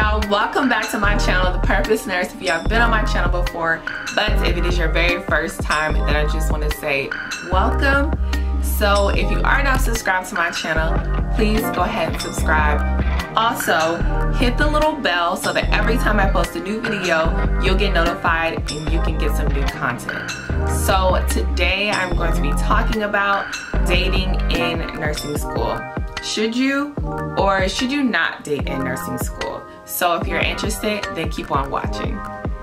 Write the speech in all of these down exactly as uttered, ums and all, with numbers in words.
y'all, welcome back to my channel, The Purpose Nurse. If you have been on my channel before, but if it is your very first time, then I just want to say welcome. So if you are not subscribed to my channel, please go ahead and subscribe. Also, hit the little bell so that every time I post a new video, you'll get notified and you can get some new content. So today I'm going to be talking about dating in nursing school. Should you or should you not date in nursing school? So if you're interested, then keep on watching.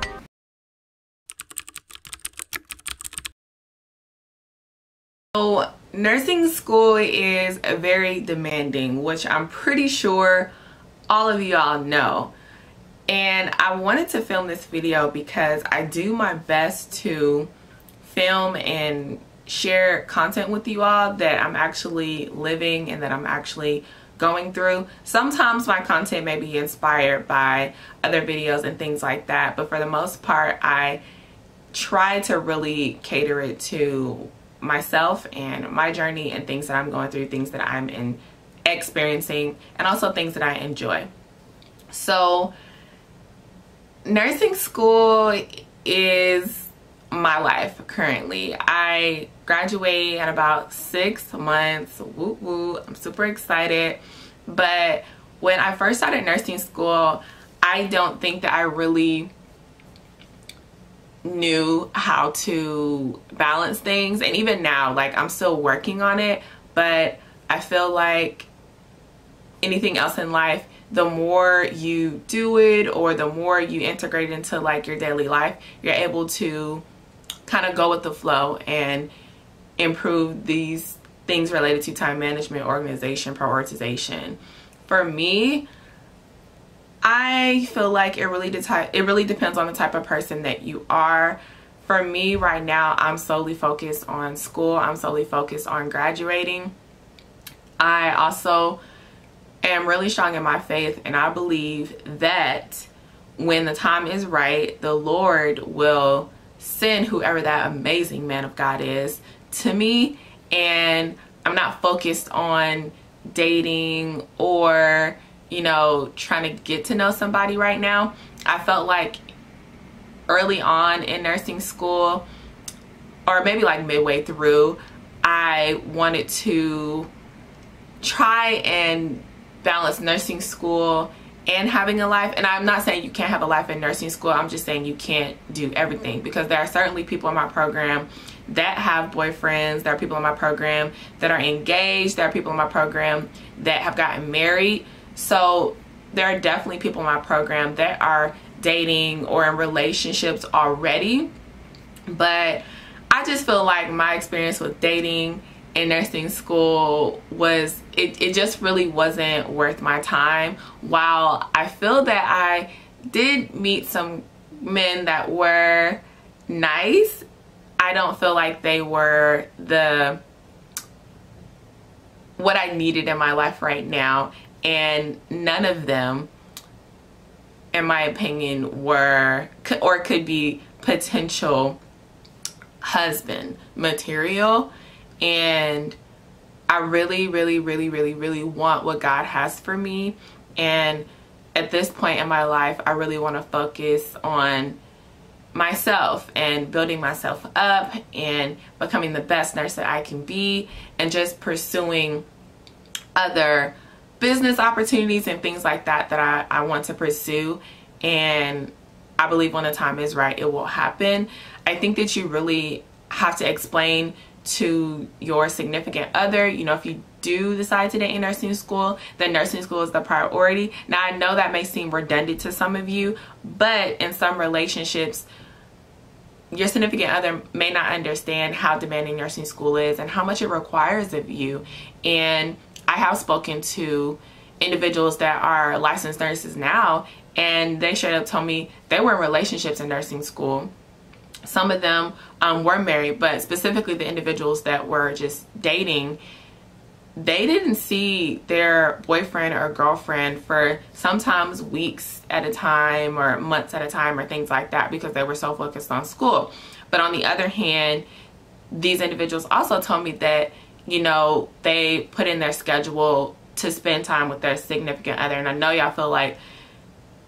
So nursing school is very demanding, which I'm pretty sure all of y'all know. And I wanted to film this video because I do my best to film and share content with you all that I'm actually living and that I'm actually going through. Sometimes my content may be inspired by other videos and things like that, but for the most part I try to really cater it to myself and my journey and things that I'm going through, things that I'm in experiencing, and also things that I enjoy. So nursing school is my life currently. I graduate in about six months. Woo woo. I'm super excited. But when I first started nursing school, I don't think that I really knew how to balance things. And even now, like, I'm still working on it, but I feel like anything else in life, the more you do it or the more you integrate it into like your daily life, you're able to kind of go with the flow and improve these things related to time management, organization, prioritization. For me, I feel like it really de- it really depends on the type of person that you are. For me right now, I'm solely focused on school. I'm solely focused on graduating. I also am really strong in my faith, and I believe that when the time is right, the Lord will send whoever that amazing man of God is to me. And I'm not focused on dating or, you know, trying to get to know somebody right now. I felt like early on in nursing school, or maybe like midway through, I wanted to try and balance nursing school and having a life. And I'm not saying you can't have a life in nursing school. I'm just saying you can't do everything, because there are certainly people in my program that have boyfriends. There are people in my program that are engaged. There are people in my program that have gotten married. So there are definitely people in my program that are dating or in relationships already. But I just feel like my experience with dating in nursing school was, it, it just really wasn't worth my time. While I feel that I did meet some men that were nice, I don't feel like they were the what I needed in my life right now. And none of them, in my opinion, were or could be potential husband material. And I really, really, really, really, really want what God has for me. And at this point in my life, I really want to focus on myself and building myself up and becoming the best nurse that I can be, and just pursuing other business opportunities and things like that that I, I want to pursue. And I believe when the time is right, it will happen. I think that you really have to explain to your significant other, you know, if you do decide to date in nursing school, then nursing school is the priority. Now, I know that may seem redundant to some of you, but in some relationships, your significant other may not understand how demanding nursing school is and how much it requires of you. And I have spoken to individuals that are licensed nurses now, and they straight up told me they were in relationships in nursing school. Some of them um, were married, but specifically the individuals that were just dating, they didn't see their boyfriend or girlfriend for sometimes weeks at a time or months at a time or things like that, because they were so focused on school. But on the other hand, these individuals also told me that, you know, they put in their schedule to spend time with their significant other. And I know y'all feel like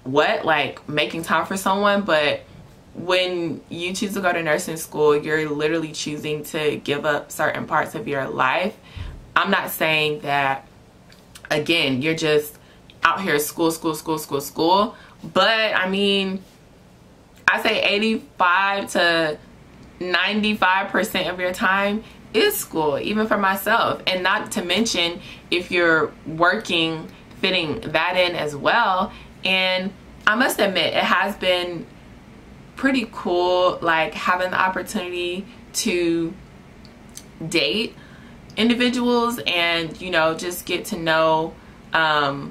what, like making time for someone. But when you choose to go to nursing school, you're literally choosing to give up certain parts of your life. I'm not saying that, again, you're just out here school, school, school, school, school. But I mean, I say eighty-five to ninety-five percent of your time is school, even for myself. And not to mention if you're working, fitting that in as well. And I must admit, it has been pretty cool, like having the opportunity to date individuals and, you know, just get to know um,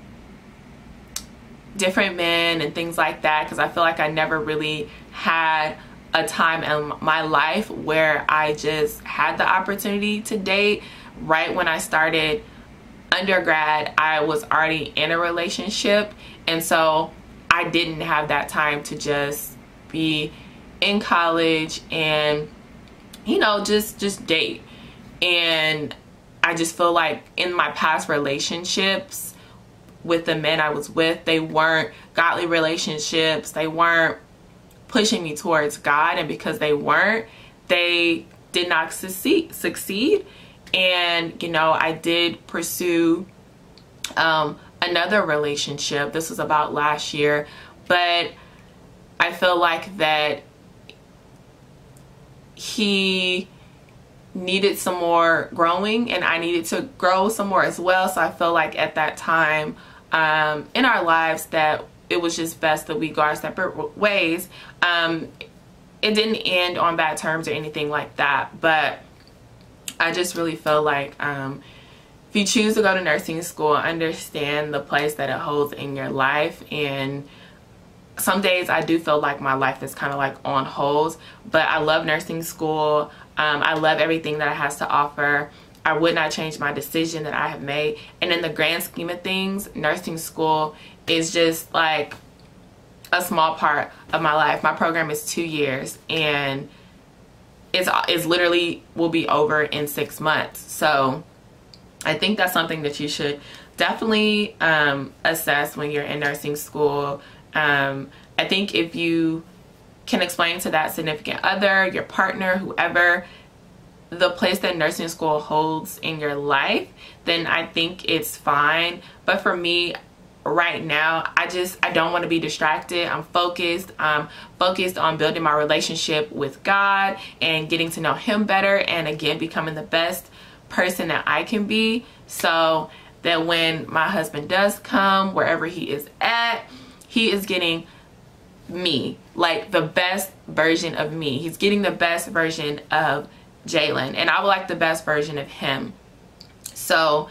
different men and things like that, because I feel like I never really had a time in my life where I just had the opportunity to date. Right when I started undergrad, I was already in a relationship, and so I didn't have that time to just be in college and, you know, just just date. And I just feel like in my past relationships with the men I was with, they weren't godly relationships. They weren't pushing me towards God, and because they weren't, they did not succeed succeed. And, you know, I did pursue um, another relationship. This was about last year, but I feel like that he needed some more growing, and I needed to grow some more as well. So I feel like at that time um, in our lives that it was just best that we go our separate ways. Um, it didn't end on bad terms or anything like that, but I just really feel like um, if you choose to go to nursing school, understand the place that it holds in your life. And some days I do feel like my life is kind of like on hold, but I love nursing school. Um, I love everything that it has to offer. I would not change my decision that I have made. And in the grand scheme of things, nursing school is just like a small part of my life. My program is two years and it's, it's literally will be over in six months. So I think that's something that you should definitely um, assess when you're in nursing school. Um, I think if you can explain to that significant other, your partner, whoever, the place that nursing school holds in your life, then I think it's fine. But for me right now, I just, I don't want to be distracted. I'm focused. I'm focused on building my relationship with God and getting to know Him better, and again, becoming the best person that I can be, so that when my husband does come, wherever he is at, he is getting me, like the best version of me. He's getting the best version of Jalen, and I would like the best version of him. So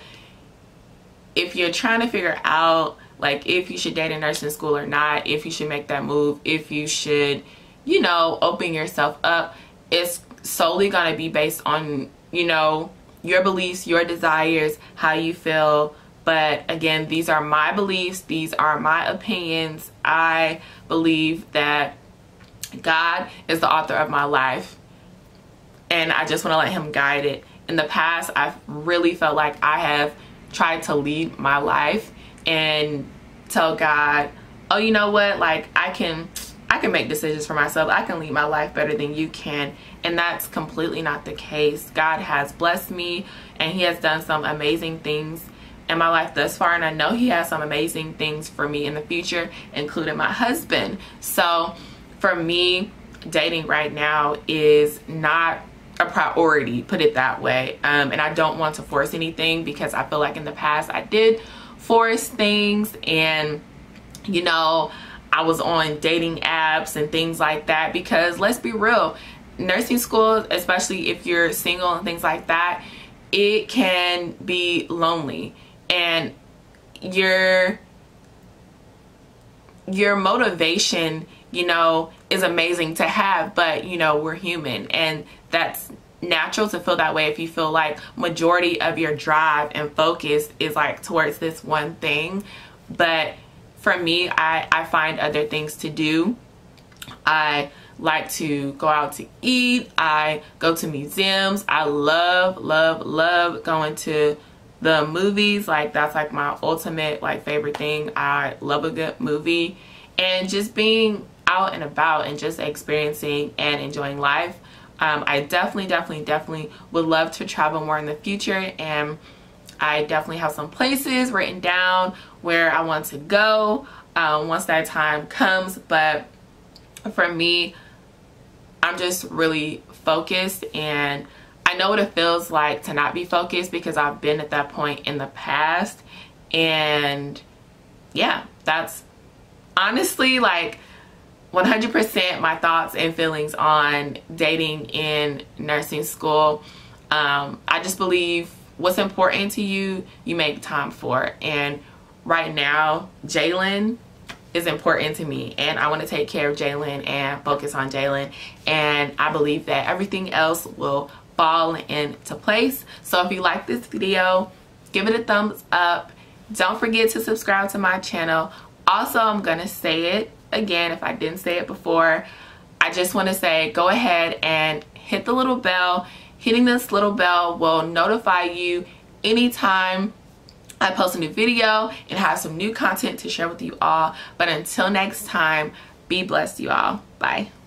if you're trying to figure out like if you should date in nursing school or not, if you should make that move, if you should, you know, open yourself up, it's solely going to be based on, you know, your beliefs, your desires, how you feel. But again, these are my beliefs. These are my opinions. I believe that God is the author of my life, and I just want to let Him guide it. In the past, I've really felt like I have tried to lead my life and tell God, oh, you know what? Like I can, I can make decisions for myself. I can lead my life better than you can. And that's completely not the case. God has blessed me, and He has done some amazing things in my life thus far, and I know He has some amazing things for me in the future, including my husband. So for me, dating right now is not a priority, put it that way. Um, and I don't want to force anything, because I feel like in the past I did force things, and you know, I was on dating apps and things like that, because let's be real, nursing school, especially if you're single and things like that, it can be lonely. And your your motivation, you know, is amazing to have, but you know, we're human, and that's natural to feel that way if you feel like majority of your drive and focus is like towards this one thing. But for me, I, I find other things to do. I like to go out to eat. I go to museums. I love, love, love going to The movies, like that's like my ultimate like favorite thing. I love a good movie, and just being out and about and just experiencing and enjoying life. Um, I definitely, definitely, definitely would love to travel more in the future, and I definitely have some places written down where I want to go um, once that time comes. But for me, I'm just really focused, and I know what it feels like to not be focused because I've been at that point in the past. And yeah, that's honestly like one hundred percent my thoughts and feelings on dating in nursing school. Um, I just believe what's important to you, you make time for. And right now, Jalen is important to me, and I want to take care of Jalen and focus on Jalen. And I believe that everything else will fall into place. So if you like this video, give it a thumbs up. Don't forget to subscribe to my channel. Also, I'm gonna say it again if I didn't say it before. I just want to say, go ahead and hit the little bell. Hitting this little bell will notify you anytime I post a new video and have some new content to share with you all. But until next time, be blessed, you all. Bye.